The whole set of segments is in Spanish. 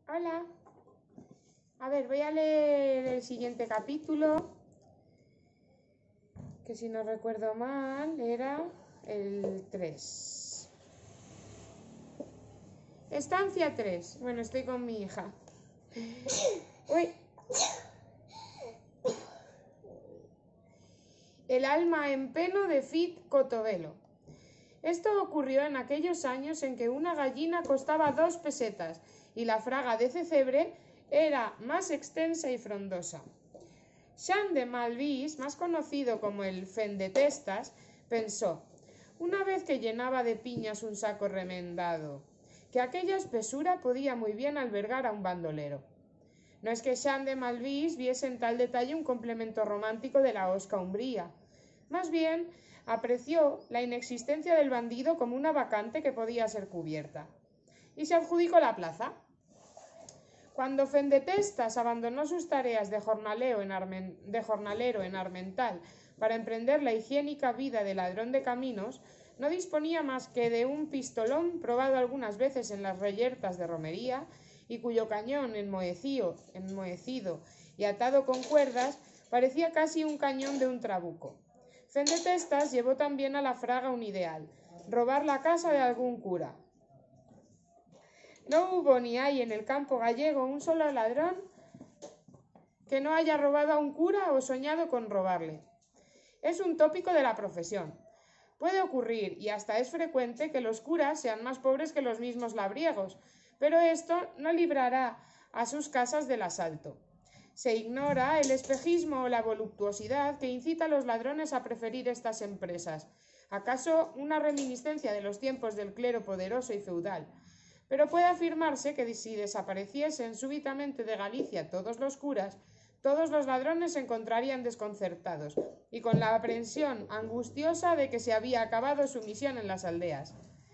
Hola. A ver, voy a leer el siguiente capítulo, que si no recuerdo mal era el 3. Estancia 3. Bueno, estoy con mi hija. Uy. El alma en peno de Fit Cotobelo. Esto ocurrió en aquellos años en que una gallina costaba 2 pesetas y la fraga de Cecebre era más extensa y frondosa. Jean de Malvis, más conocido como el Fendetestas, pensó, una vez que llenaba de piñas un saco remendado, que aquella espesura podía muy bien albergar a un bandolero. No es que Jean de Malvis viese en tal detalle un complemento romántico de la hosca umbría. Más bien, apreció la inexistencia del bandido como una vacante que podía ser cubierta. Y se adjudicó la plaza. Cuando Fendetestas abandonó sus tareas de jornalero en Armental para emprender la higiénica vida de ladrón de caminos, no disponía más que de un pistolón probado algunas veces en las reyertas de romería y cuyo cañón enmohecido y atado con cuerdas parecía casi un cañón de un trabuco. Fendetestas llevó también a la fraga un ideal, robar la casa de algún cura. No hubo ni hay en el campo gallego un solo ladrón que no haya robado a un cura o soñado con robarle. Es un tópico de la profesión. Puede ocurrir, y hasta es frecuente, que los curas sean más pobres que los mismos labriegos, pero esto no librará a sus casas del asalto. Se ignora el espejismo o la voluptuosidad que incita a los ladrones a preferir estas empresas. ¿Acaso una reminiscencia de los tiempos del clero poderoso y feudal? Pero puede afirmarse que si desapareciesen súbitamente de Galicia todos los curas, todos los ladrones se encontrarían desconcertados y con la aprensión angustiosa de que se había acabado su misión en las aldeas.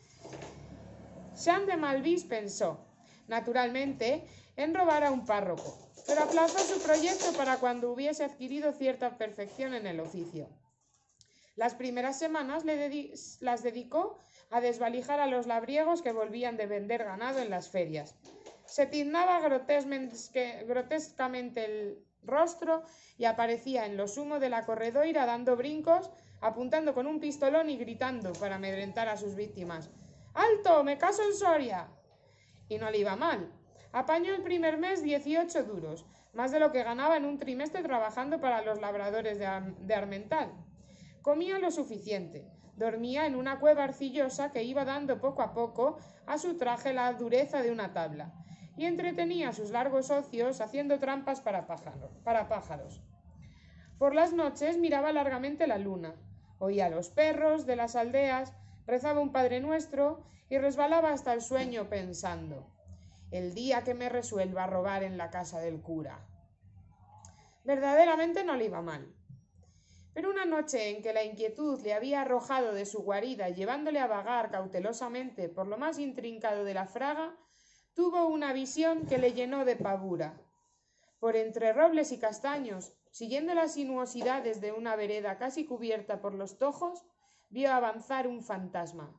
Jean de Malvis pensó, naturalmente, en robar a un párroco, pero aplazó su proyecto para cuando hubiese adquirido cierta perfección en el oficio. Las primeras semanas las dedicó a desvalijar a los labriegos que volvían de vender ganado en las ferias. Se tiznaba grotescamente el rostro y aparecía en lo sumo de la corredoira dando brincos, apuntando con un pistolón y gritando para amedrentar a sus víctimas. ¡Alto! ¡Me caso en Soria! Y no le iba mal. Apañó el primer mes 18 duros, más de lo que ganaba en un trimestre trabajando para los labradores de Armental. Comía lo suficiente, dormía en una cueva arcillosa que iba dando poco a poco a su traje la dureza de una tabla, y entretenía sus largos ocios haciendo trampas para pájaros. Por las noches miraba largamente la luna, oía a los perros de las aldeas, rezaba un Padre Nuestro y resbalaba hasta el sueño pensando, el día que me resuelva a robar en la casa del cura. Verdaderamente no le iba mal. Pero una noche en que la inquietud le había arrojado de su guarida llevándole a vagar cautelosamente por lo más intrincado de la fraga, tuvo una visión que le llenó de pavura. Por entre robles y castaños, siguiendo las sinuosidades de una vereda casi cubierta por los tojos, vio avanzar un fantasma.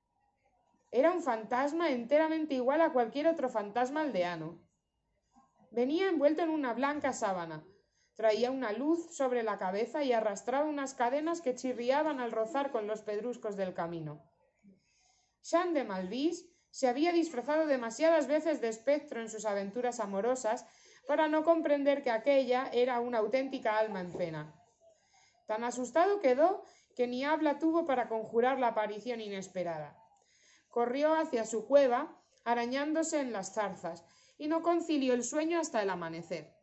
Era un fantasma enteramente igual a cualquier otro fantasma aldeano. Venía envuelto en una blanca sábana. Traía una luz sobre la cabeza y arrastraba unas cadenas que chirriaban al rozar con los pedruscos del camino. Jean de Malvis se había disfrazado demasiadas veces de espectro en sus aventuras amorosas para no comprender que aquella era una auténtica alma en pena. Tan asustado quedó que ni habla tuvo para conjurar la aparición inesperada. Corrió hacia su cueva, arañándose en las zarzas, y no concilió el sueño hasta el amanecer.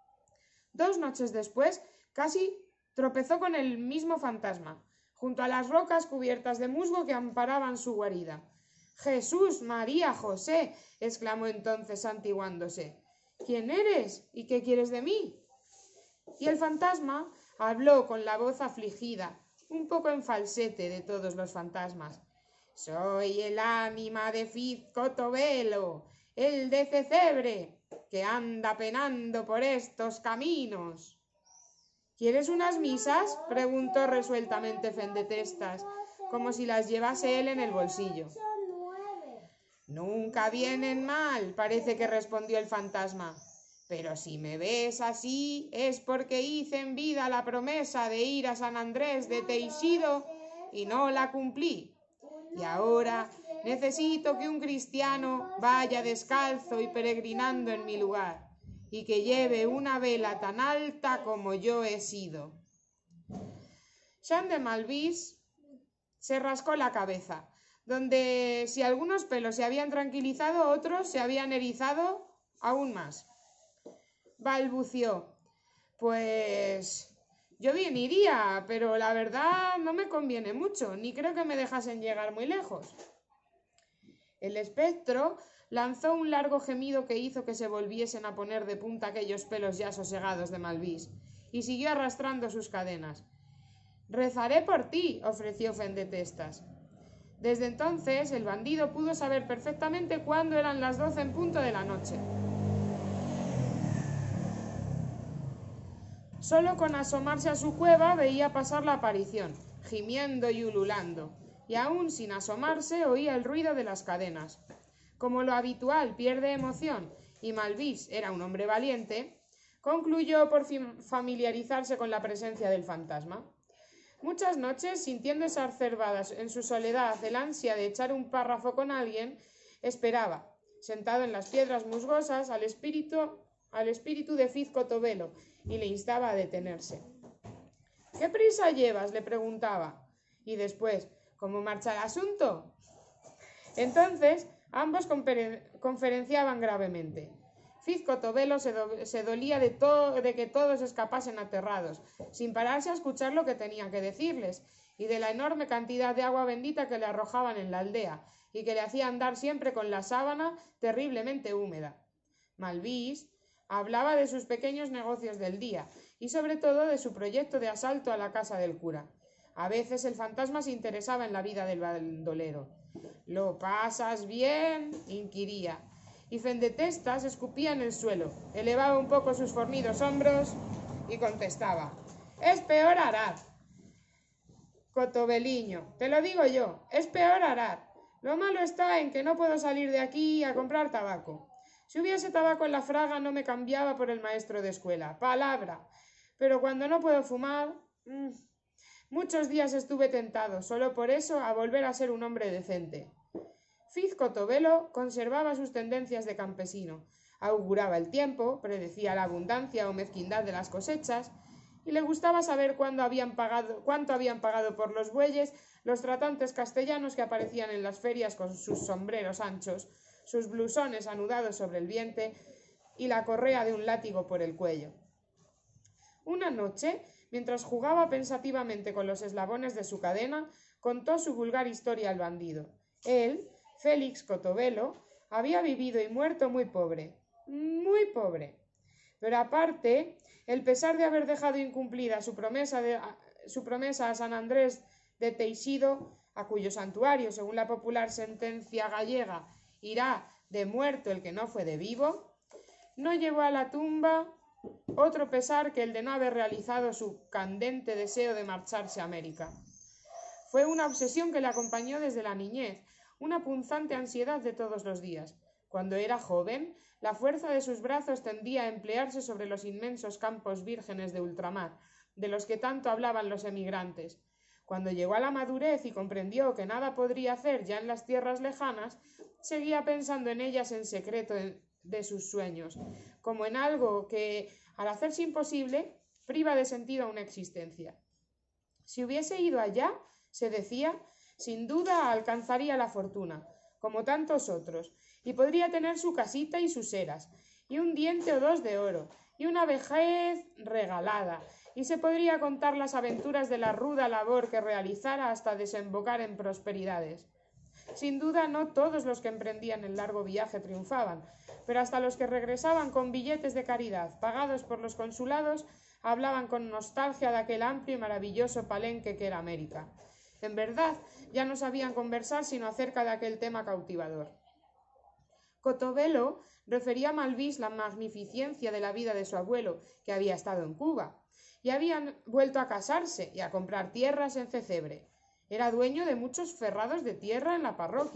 2 noches después, casi tropezó con el mismo fantasma, junto a las rocas cubiertas de musgo que amparaban su guarida. «Jesús, María, José», exclamó entonces santiguándose. «¿Quién eres? ¿Y qué quieres de mí?» Y el fantasma habló con la voz afligida, un poco en falsete de todos los fantasmas. «Soy el ánima de Fit Cotobelo, el de Cecebre, que anda penando por estos caminos». «¿Quieres unas misas?», preguntó resueltamente Fendetestas, como si las llevase él en el bolsillo. Nunca vienen mal, parece que respondió el fantasma. Pero si me ves así es porque hice en vida la promesa de ir a San Andrés de Teixido y no la cumplí. Y ahora necesito que un cristiano vaya descalzo y peregrinando en mi lugar y que lleve una vela tan alta como yo he sido. Jean de Malvis se rascó la cabeza, donde si algunos pelos se habían tranquilizado, otros se habían erizado aún más. Balbució: pues yo bien iría, pero la verdad no me conviene mucho, ni creo que me dejasen llegar muy lejos. El espectro lanzó un largo gemido que hizo que se volviesen a poner de punta aquellos pelos ya sosegados de Malvis, y siguió arrastrando sus cadenas. Rezaré por ti, ofreció Fendetestas. Desde entonces el bandido pudo saber perfectamente cuándo eran las 12 en punto de la noche. Solo con asomarse a su cueva veía pasar la aparición, gimiendo y ululando, y aún sin asomarse oía el ruido de las cadenas. Como lo habitual pierde emoción y Malvis era un hombre valiente, concluyó por fin familiarizarse con la presencia del fantasma. Muchas noches, sintiendo exacerbadas en su soledad el ansia de echar un párrafo con alguien, esperaba, sentado en las piedras musgosas, al espíritu de Fiz-Cotovelo, y le instaba a detenerse. ¿Qué prisa llevas?, le preguntaba. Y después, ¿cómo marcha el asunto? Entonces, ambos conferenciaban gravemente. Fiz-Cotovelo se dolía de que todos escapasen aterrados, sin pararse a escuchar lo que tenía que decirles, y de la enorme cantidad de agua bendita que le arrojaban en la aldea, y que le hacía andar siempre con la sábana terriblemente húmeda. Malvis hablaba de sus pequeños negocios del día, y sobre todo de su proyecto de asalto a la casa del cura. A veces el fantasma se interesaba en la vida del bandolero. ¿Lo pasas bien?, inquiría. Y Fendetestas escupía en el suelo, elevaba un poco sus fornidos hombros y contestaba: es peor arar, Cotoveliño, te lo digo yo, es peor arar. Lo malo está en que no puedo salir de aquí a comprar tabaco. Si hubiese tabaco en la fraga no me cambiaba por el maestro de escuela, palabra. Pero cuando no puedo fumar... Muchos días estuve tentado, solo por eso, a volver a ser un hombre decente. Fiz-Cotovelo conservaba sus tendencias de campesino, auguraba el tiempo, predecía la abundancia o mezquindad de las cosechas, y le gustaba saber cuánto habían pagado por los bueyes los tratantes castellanos que aparecían en las ferias con sus sombreros anchos, sus blusones anudados sobre el vientre y la correa de un látigo por el cuello. Una noche, mientras jugaba pensativamente con los eslabones de su cadena, contó su vulgar historia al bandido. Él, Félix Cotovelo, había vivido y muerto muy pobre, pero aparte, el pesar de haber dejado incumplida su promesa a San Andrés de Teixido, a cuyo santuario, según la popular sentencia gallega, irá de muerto el que no fue de vivo, no llevó a la tumba otro pesar que el de no haber realizado su candente deseo de marcharse a América. Fue una obsesión que le acompañó desde la niñez, una punzante ansiedad de todos los días. Cuando era joven, la fuerza de sus brazos tendía a emplearse sobre los inmensos campos vírgenes de ultramar, de los que tanto hablaban los emigrantes. Cuando llegó a la madurez y comprendió que nada podría hacer ya en las tierras lejanas, seguía pensando en ellas en secreto de sus sueños, como en algo que, al hacerse imposible, priva de sentido a una existencia. Si hubiese ido allá, se decía, sin duda alcanzaría la fortuna, como tantos otros, y podría tener su casita y sus eras, y un diente o dos de oro, y una vejez regalada, y se podría contar las aventuras de la ruda labor que realizara hasta desembocar en prosperidades. Sin duda no todos los que emprendían el largo viaje triunfaban, pero hasta los que regresaban con billetes de caridad pagados por los consulados hablaban con nostalgia de aquel amplio y maravilloso palenque que era América. En verdad, ya no sabían conversar sino acerca de aquel tema cautivador. Cotovelo refería a Malvis la magnificencia de la vida de su abuelo, que había estado en Cuba, y habían vuelto a casarse y a comprar tierras en Cecebre. Era dueño de muchos ferrados de tierra en la parroquia,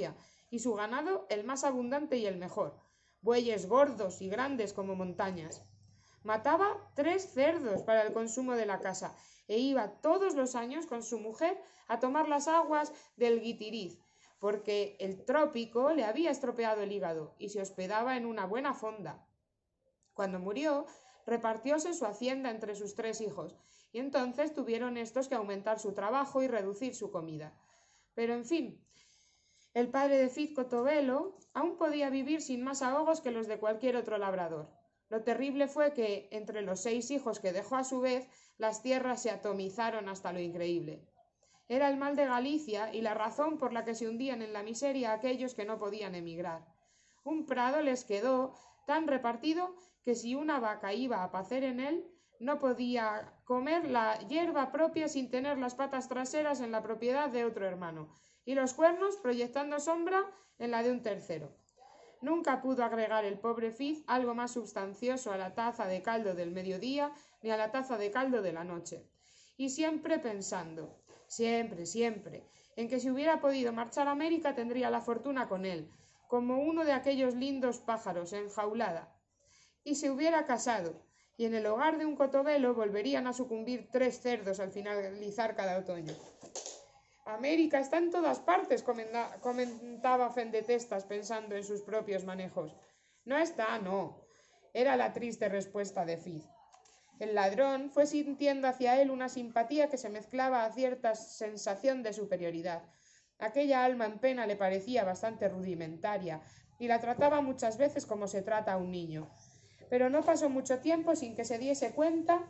y su ganado el más abundante y el mejor, bueyes gordos y grandes como montañas. Mataba 3 cerdos para el consumo de la casa e iba todos los años con su mujer a tomar las aguas del Guitiriz, porque el trópico le había estropeado el hígado y se hospedaba en una buena fonda. Cuando murió, repartióse su hacienda entre sus 3 hijos, y entonces tuvieron estos que aumentar su trabajo y reducir su comida. Pero en fin, el padre de Cid Cotobelo aún podía vivir sin más ahogos que los de cualquier otro labrador. Lo terrible fue que, entre los 6 hijos que dejó a su vez, las tierras se atomizaron hasta lo increíble. Era el mal de Galicia y la razón por la que se hundían en la miseria aquellos que no podían emigrar. Un prado les quedó tan repartido que si una vaca iba a pacer en él, no podía comer la hierba propia sin tener las patas traseras en la propiedad de otro hermano, y los cuernos proyectando sombra en la de un tercero. Nunca pudo agregar el pobre Cid algo más substancioso a la taza de caldo del mediodía ni a la taza de caldo de la noche. Y siempre pensando, siempre, en que si hubiera podido marchar a América tendría la fortuna con él, como uno de aquellos lindos pájaros enjaulada. Y se hubiera casado, y en el hogar de un Cotobelo volverían a sucumbir 3 cerdos al finalizar cada otoño. América está en todas partes, comentaba Fendetestas pensando en sus propios manejos. No está, no, era la triste respuesta de Cid. El ladrón fue sintiendo hacia él una simpatía que se mezclaba a cierta sensación de superioridad. Aquella alma en pena le parecía bastante rudimentaria y la trataba muchas veces como se trata a un niño. Pero no pasó mucho tiempo sin que se diese cuenta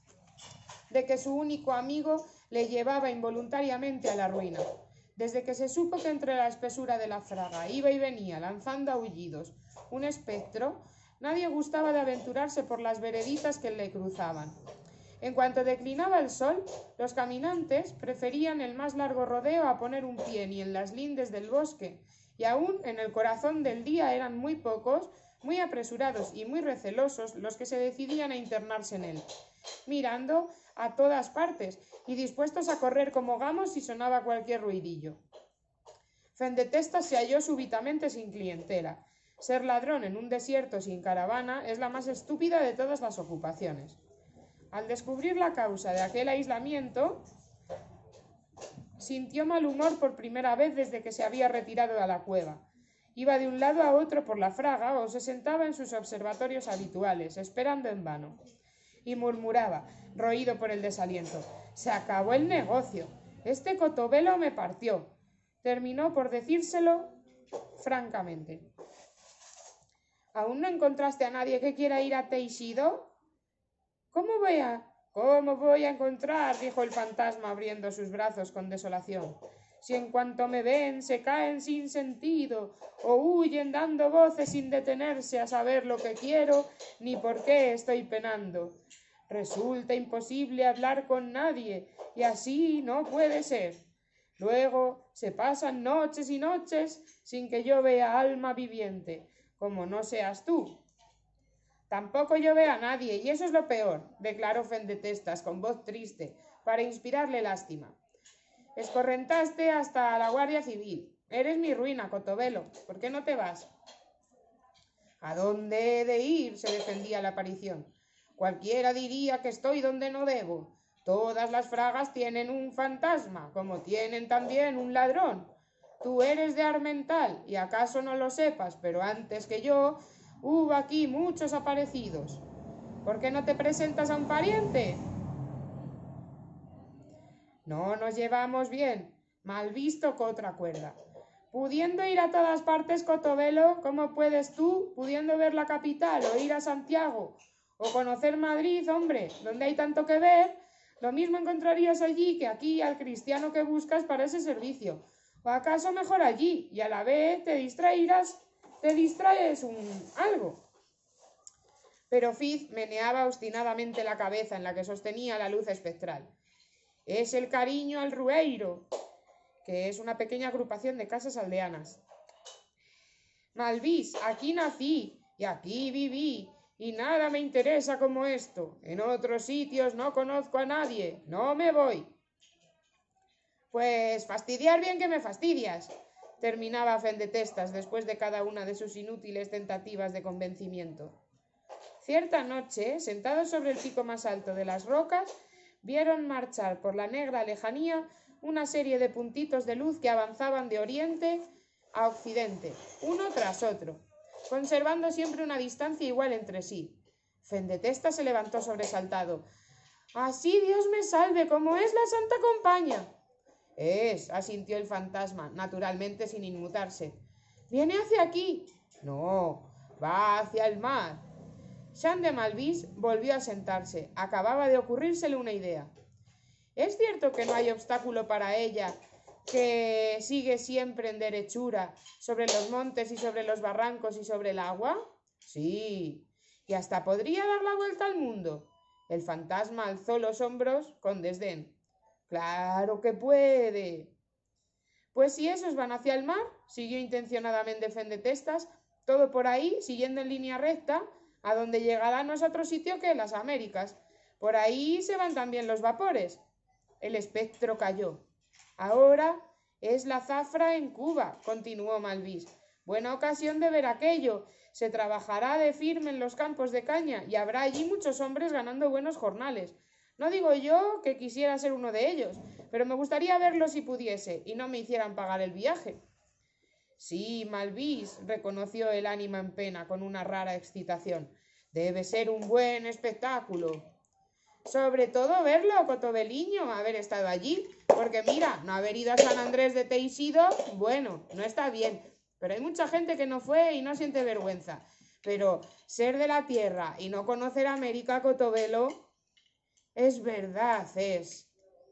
de que su único amigo le llevaba involuntariamente a la ruina. Desde que se supo que entre la espesura de la fraga iba y venía, lanzando aullidos, un espectro, nadie gustaba de aventurarse por las vereditas que le cruzaban. En cuanto declinaba el sol, los caminantes preferían el más largo rodeo a poner un pie ni en las lindes del bosque, y aún en el corazón del día eran muy pocos, muy apresurados y muy recelosos los que se decidían a internarse en él, mirando a todas partes y dispuestos a correr como gamos si sonaba cualquier ruidillo. Fendetestas se halló súbitamente sin clientela. Ser ladrón en un desierto sin caravana es la más estúpida de todas las ocupaciones. Al descubrir la causa de aquel aislamiento, sintió mal humor por primera vez desde que se había retirado a la cueva. Iba de un lado a otro por la fraga o se sentaba en sus observatorios habituales, esperando en vano. Y murmuraba, roído por el desaliento, «Se acabó el negocio. Este Cotobelo me partió». Terminó por decírselo francamente. ¿Aún no encontraste a nadie que quiera ir a Teixido? ¿Cómo voy a encontrar?, dijo el fantasma abriendo sus brazos con desolación. Si en cuanto me ven se caen sin sentido o huyen dando voces sin detenerse a saber lo que quiero ni por qué estoy penando. Resulta imposible hablar con nadie y así no puede ser. Luego se pasan noches y noches sin que yo vea alma viviente, como no seas tú. Tampoco yo veo a nadie, y eso es lo peor, declaró Fendetestas con voz triste, para inspirarle lástima. Escorrentaste hasta la Guardia Civil. Eres mi ruina, Cotobelo. ¿Por qué no te vas? ¿A dónde he de ir?, se defendía la aparición. Cualquiera diría que estoy donde no debo. Todas las fragas tienen un fantasma, como tienen también un ladrón. Tú eres de Armental, y acaso no lo sepas, pero antes que yo hubo aquí muchos aparecidos. ¿Por qué no te presentas a un pariente? No nos llevamos bien, mal visto contra cuerda. Pudiendo ir a todas partes, Cotobelo, ¿cómo puedes tú, pudiendo ver la capital o ir a Santiago o conocer Madrid, hombre, donde hay tanto que ver? Lo mismo encontrarías allí que aquí al cristiano que buscas para ese servicio. ¿O acaso mejor allí y a la vez te distraes algo? Pero Cid meneaba obstinadamente la cabeza en la que sostenía la luz espectral. Es el cariño al Rueiro, que es una pequeña agrupación de casas aldeanas. Malvís, aquí nací y aquí viví, y nada me interesa como esto. En otros sitios no conozco a nadie, no me voy. Pues fastidiar bien que me fastidias. terminaba Fendetestas después de cada una de sus inútiles tentativas de convencimiento. Cierta noche, sentados sobre el pico más alto de las rocas, vieron marchar por la negra lejanía una serie de puntitos de luz que avanzaban de oriente a occidente, uno tras otro, conservando siempre una distancia igual entre sí. Fendetestas se levantó sobresaltado. «Así Dios me salve, como es la Santa Compaña». «Es», asintió el fantasma, naturalmente sin inmutarse. «Viene hacia aquí». «No, va hacia el mar». Jean de Malvis volvió a sentarse. Acababa de ocurrírsele una idea. «¿Es cierto que no hay obstáculo para ella, que sigue siempre en derechura, sobre los montes y sobre los barrancos y sobre el agua?» «Sí, y hasta podría dar la vuelta al mundo». El fantasma alzó los hombros con desdén. «Claro que puede». «Pues si esos van hacia el mar», siguió intencionadamente Fendetestas, «todo por ahí, siguiendo en línea recta, a donde llegará no es otro sitio que las Américas. Por ahí se van también los vapores». El espectro cayó. «Ahora es la zafra en Cuba», continuó Malvis. «Buena ocasión de ver aquello. Se trabajará de firme en los campos de caña y habrá allí muchos hombres ganando buenos jornales. No digo yo que quisiera ser uno de ellos, pero me gustaría verlo si pudiese y no me hicieran pagar el viaje». «Sí, Malvis», reconoció el ánima en pena con una rara excitación. «Debe ser un buen espectáculo». «Sobre todo verlo, Cotobeliño, haber estado allí, porque mira, no haber ido a San Andrés de Teixido, bueno, no está bien, pero hay mucha gente que no fue y no siente vergüenza. Pero ser de la tierra y no conocer América, Cotobelo, es verdad, es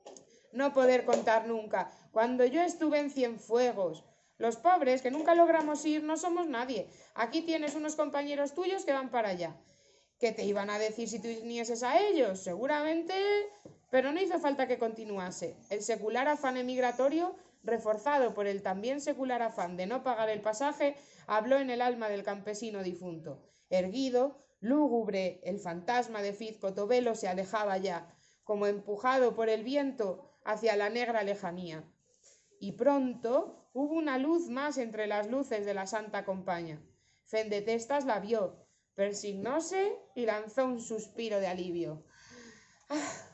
no poder contar nunca. Cuando yo estuve en Cienfuegos, los pobres que nunca logramos ir no somos nadie. Aquí tienes unos compañeros tuyos que van para allá. ¿Qué te iban a decir si tú vinieses a ellos? Seguramente, pero no hizo falta que continuase. El secular afán emigratorio, reforzado por el también secular afán de no pagar el pasaje, habló en el alma del campesino difunto. Erguido, lúgubre, el fantasma de Fiz Cotobelo se alejaba ya, como empujado por el viento hacia la negra lejanía. Y pronto hubo una luz más entre las luces de la Santa Compaña. Fendetestas la vio, persignóse y lanzó un suspiro de alivio. ¡Ah!